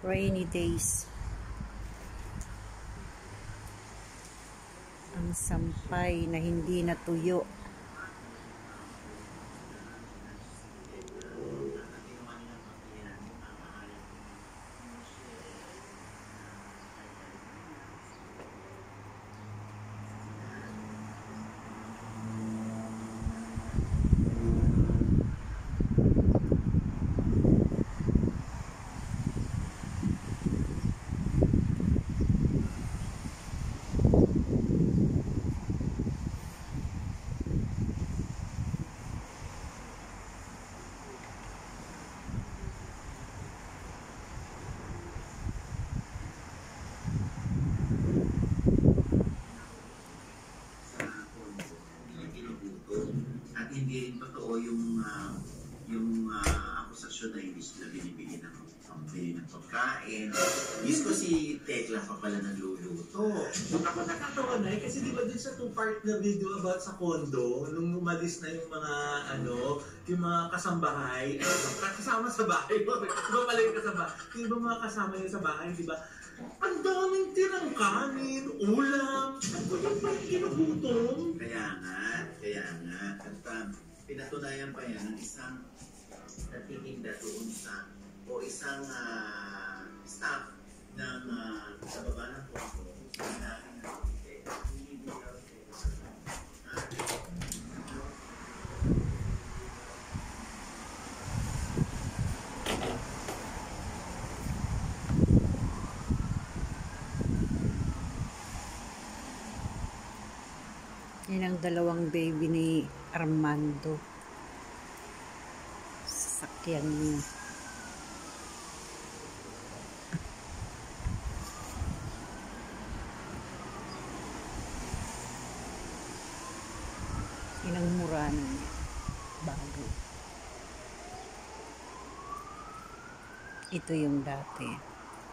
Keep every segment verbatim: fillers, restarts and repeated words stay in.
Rainy days. Ang sampay na hindi natuyo. At hindi rin totoo yung uh, yung uh, akusasyon na hindi sila binibigyan ng pambili ng pagkain. Diyos ko si Tekla pa pala nagluluto. Ako nakatawa na eh, kasi di ba dun sa two-part na video about sa condo, nung umalis na yung mga, ano, yung mga kasambahay, ay, kasama sa bahay, di ba pala yung kasama, di ba mga kasama yun sa bahay, di ba? Ang daming tirang kanin, ulam, ano yung parang kinugutom? Kaya nga, kaya nga. At um, pinatunayan pa yan ng isang natitinda doon sa, o isang uh, staff ng uh, sa baba ng posto. Yan ang dalawang baby ni Armando. Sasakyan niya. Yan ang mura niya. Bago. Ito yung dati.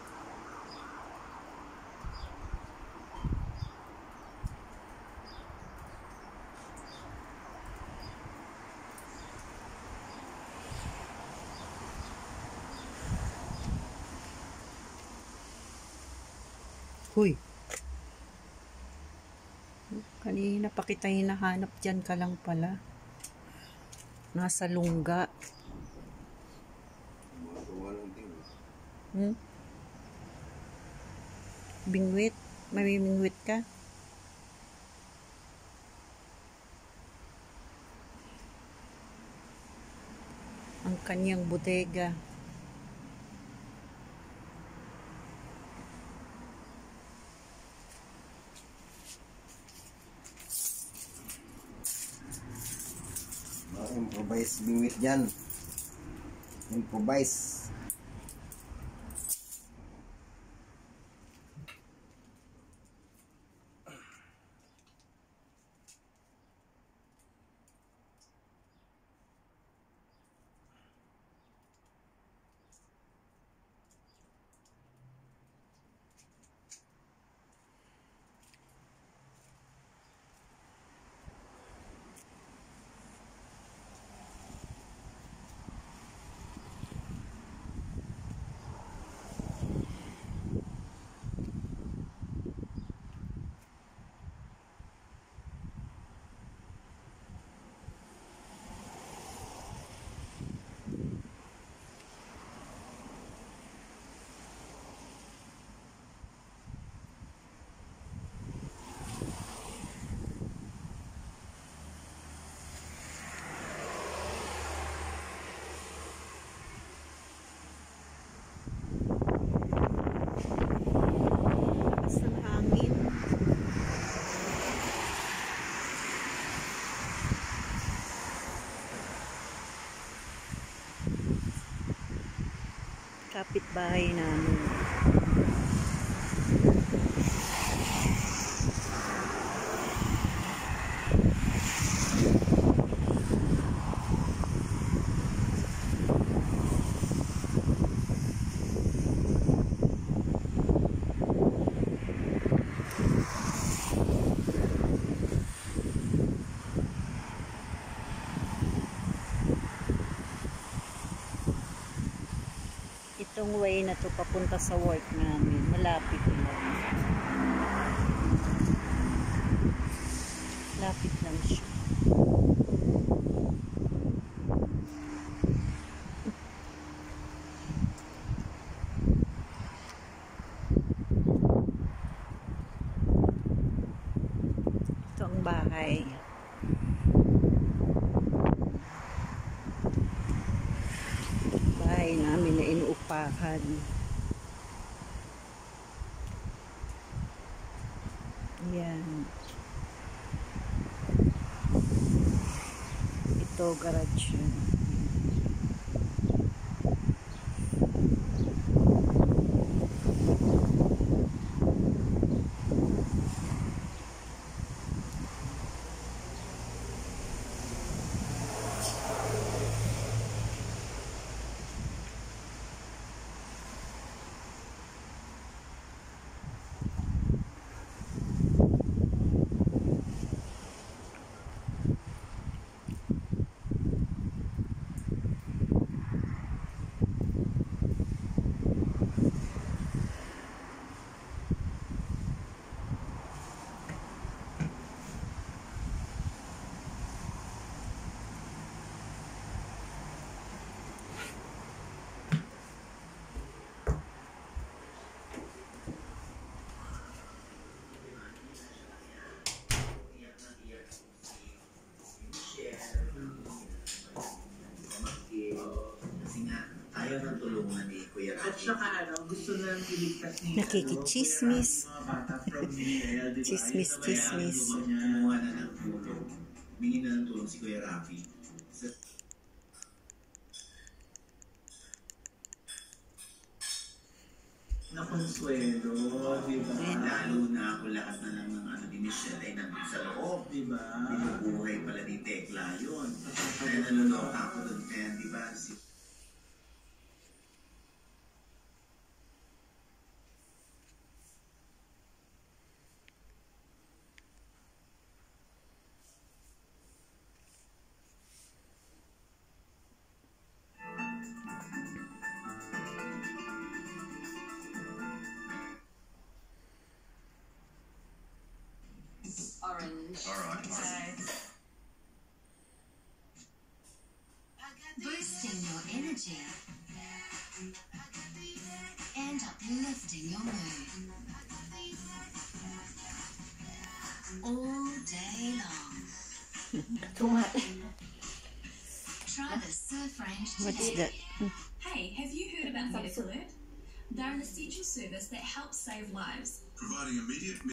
Huy. Kanina pa kita hinahanap, dyan ka lang pala. Nasa lungga. Hmm? Bingwit? May bingwit ka? Ang kanyang bodega. Improvise bingwit dyan. Improvise. Kapitbahay namin. Itong way na to papunta sa work namin. Malapit lang. Malapit lang siya. Ito ang bahay. Bahay namin na inuupahan. Yan. Ito garage yun. Ayaw ng tulungan ni Kuya Rafi. At saka ano, gusto na iligtas ni Nakikichismis. mga bata from Israel, di ba? Chismis, Yung chismis. nabayaan niya. Kumuha na ng tulong. Bingin na ng tulong si Kuya Rafi. Sa Na konsuelo, di ba? lalo na kung lahat na lang ng ano ni Michelle ay nandun sa loob. Di ba? Binubuhay pala ni Tekla yun. Kaya nalulota ako doon. Kaya di ba si Orange. All right. Boosting your energy and uplifting your mood all day long. Try the surf range today. What's that? Hey, have you heard about Medical Alert? They're an essential service that helps save lives. Providing immediate